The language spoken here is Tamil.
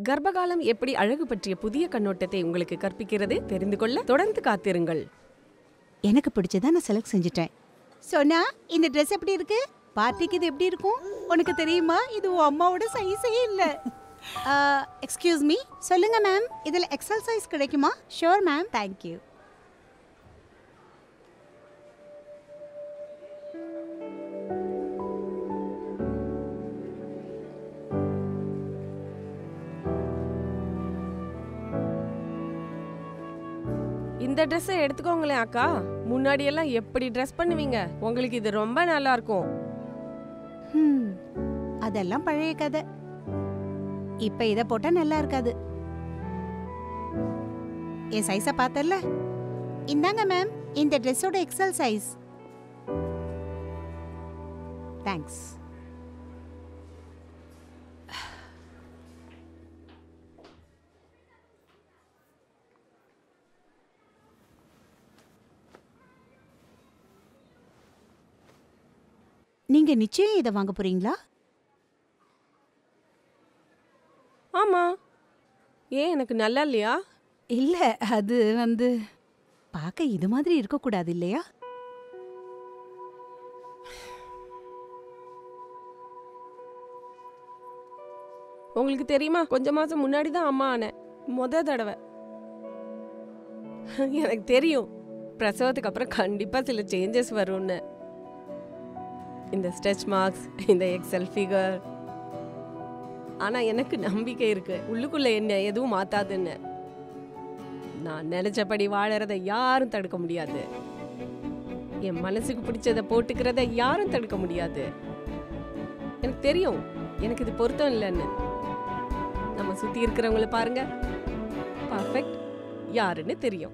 கர்ப்பகாலம் எப்படி அழகு பற்றிய புதிய கண்ணோட்டத்தை உங்களுக்கு கற்பிக்கிறது தெரிந்து கொள்ள தொடர்ந்து காத்திருங்கள். எனக்கு பிடிச்சதா நான் செலக்ட் செஞ்சுட்டேன். சோனா, இந்த ட்ரெஸ் எப்படி இருக்கு? பார்ட்டிக்கு இது எப்படி இருக்கும்? உனக்கு தெரியுமா, இது உன் அம்மாவோட சைஸே இல்ல. எக்ஸ்கியூஸ் மீ, சொல்லுங்க மேம், இதுல எக்ஸல் சைஸ் கிடைக்குமா? Sure ma'am, thank you. இந்த ட்ரெஸ்ஸை எடுத்துக்கோங்களேன் அக்கா. முன்னாடி எல்லாம் எப்படி ட்ரெஸ் பண்ணுவீங்க? உங்களுக்கு இது ரொம்ப நல்லா இருக்கும். அதெல்லாம் பழைய கதை. இப்ப இத போட்டா நல்லா இருக்காது. என் சைஸ பார்த்தல. இந்தாங்க மேம், இந்த ட்ரெஸ்ஸோட எக்ஸல் சைஸ். தேங்க்ஸ். நீங்க நிச்சயம் இதை வாங்க போறீங்களா? ஆமா. ஏன், எனக்கு நல்லா இல்லையா? இல்ல, அது பார்க்க இது மாதிரி இருக்க கூடாது இல்லையா? உங்களுக்கு தெரியுமா, கொஞ்ச மாசம் முன்னாடி தான் அம்மா ஆனேன். முத தடவை. எனக்கு தெரியும், பிரசவத்துக்கு அப்புறம் கண்டிப்பா சில சேஞ்சஸ் வரும்னு. இந்த ஸ்ட்ரெச் மார்க்ஸ், இந்த எக்ஸல் ஃபிகர். ஆனா எனக்கு நம்பிக்கை இருக்கு, உள்ளுக்குள்ள என்ன எதுவும் மாத்தாதுன்னு. நான் நினைச்சபடி வாழறத யாரும் தடுக்க முடியாது. என் மனசுக்கு பிடிச்சத போட்டுக்கிறத யாரும் தடுக்க முடியாது. எனக்கு தெரியும் எனக்கு இது பொருத்தம் இல்லைன்னு. நம்ம சுத்தி இருக்கிறவங்கள பாருங்க, பர்ஃபெக்ட் யாருன்னு தெரியும்.